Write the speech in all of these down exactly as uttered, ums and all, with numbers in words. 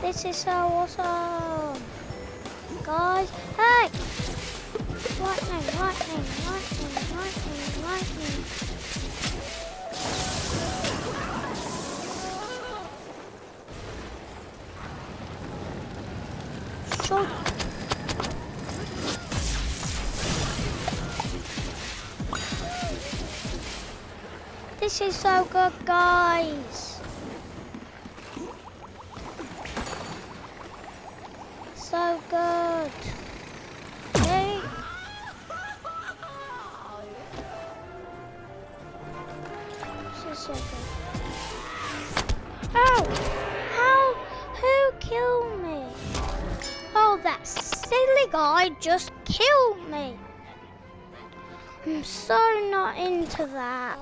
This is so awesome. Guys, hey! Lightning, lightning, lightning, lightning, lightning. So this is so good, guys. So good. Hey. This is so good. Oh! How? Who killed me? Oh, that silly guy just killed me. I'm so not into that.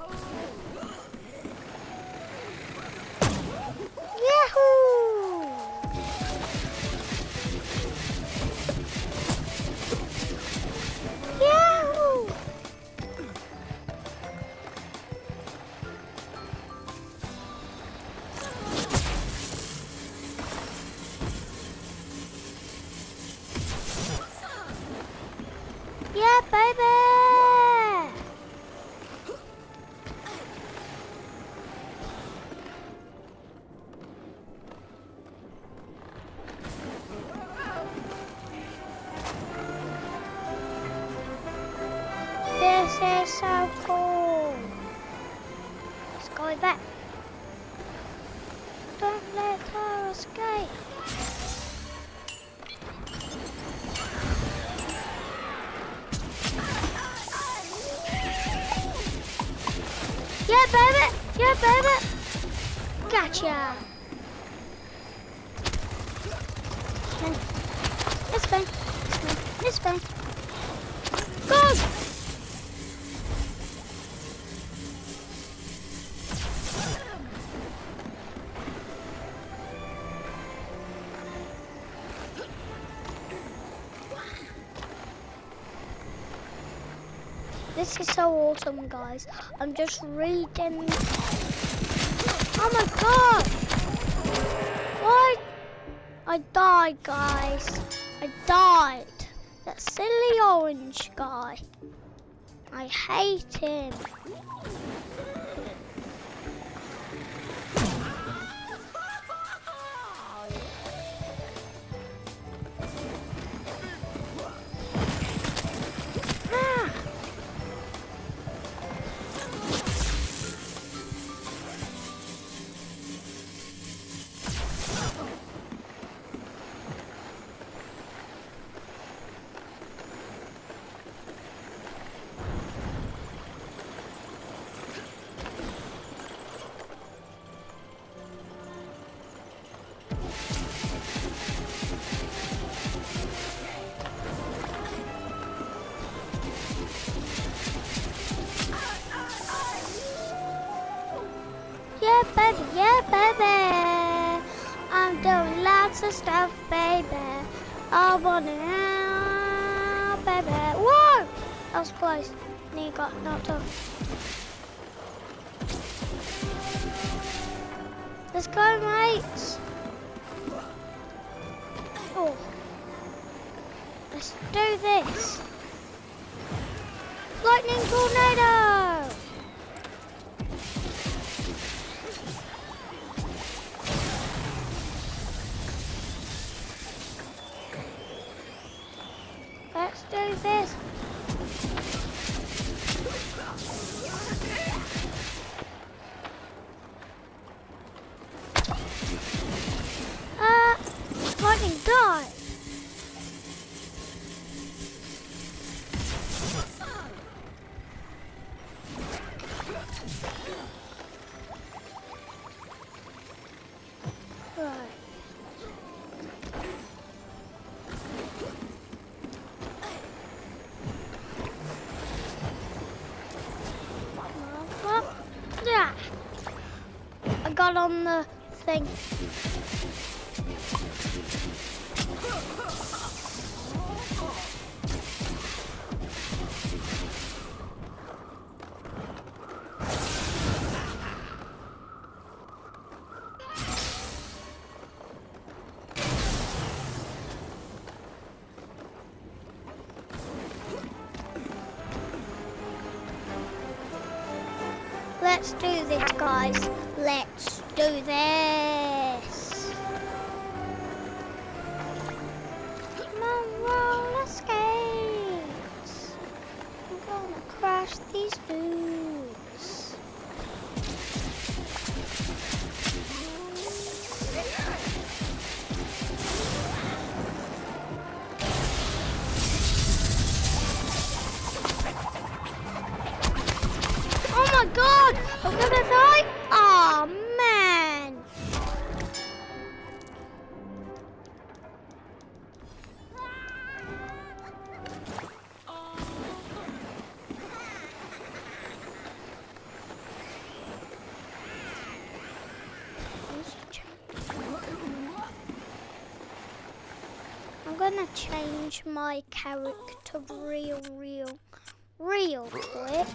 Yahoo! Yahoo! Yeah, baby! This is so cool. Let's go back. Don't let her escape. Yeah, baby. Yeah, baby. Gotcha. It's fine. It's fine. It's fine. Go. This is so awesome, guys. I'm just reading. Oh my god! Why? I died, guys. I died. That silly orange guy. I hate him. Yeah, baby, yeah, baby. I'm doing lots of stuff, baby. I want it now, baby. Whoa! That was close. Knee got knocked off. Let's go, mates. Oh. Let's do this. Lightning tornado! Let's do this. Uh, lightning die. Right. Yeah. I got on the thing. let's do this, guys. Let's do this. Come on, roller skates. I'm gonna crash these boots. Oh my god! I'm gonna die! Oh man! I'm gonna change my character real, real, real quick.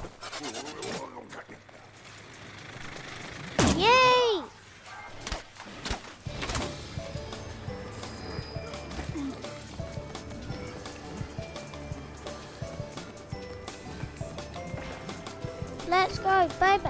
Yay! Let's go, baby.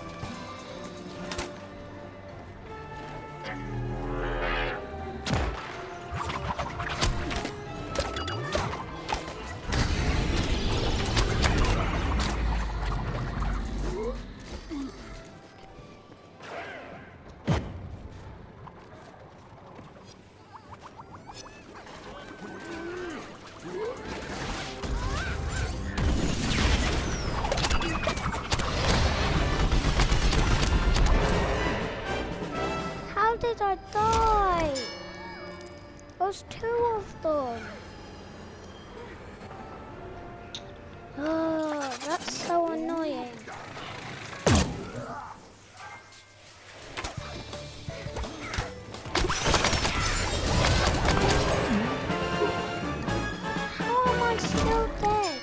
How did I die? There's two of them. Oh, that's so annoying. How am I still dead?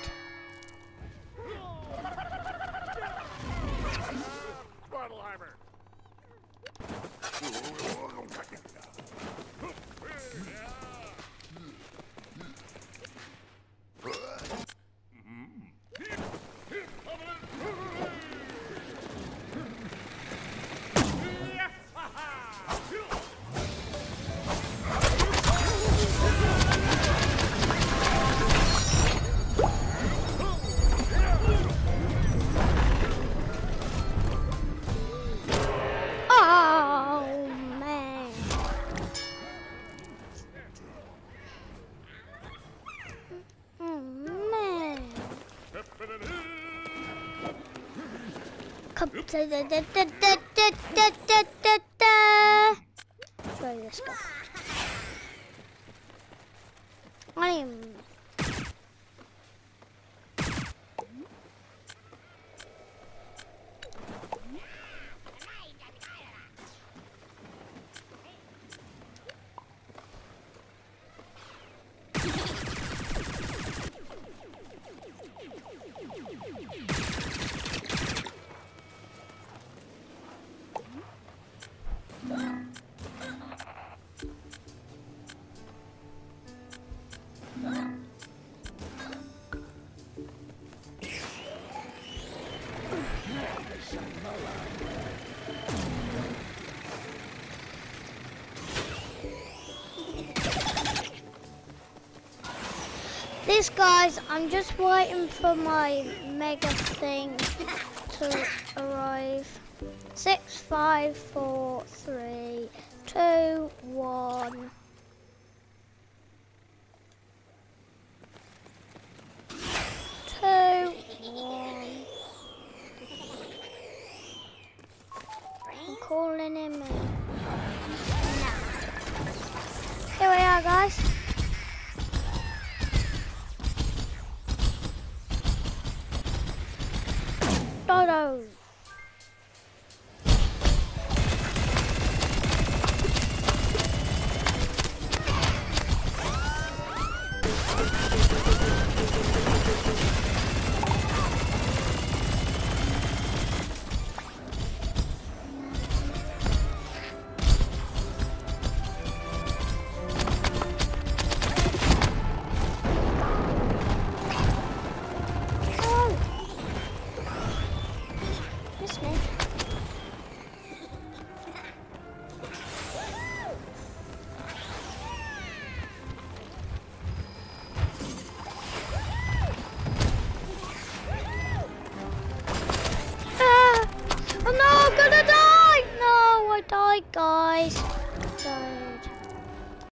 Come to the da da da da da da da da. Try this guy. I am. This, guys, I'm just waiting for my mega thing to arrive. Six, five, four, three, two, one. Two, one. I'm calling him in. Now. Here we are, guys. Dodo. Bye, guys. So.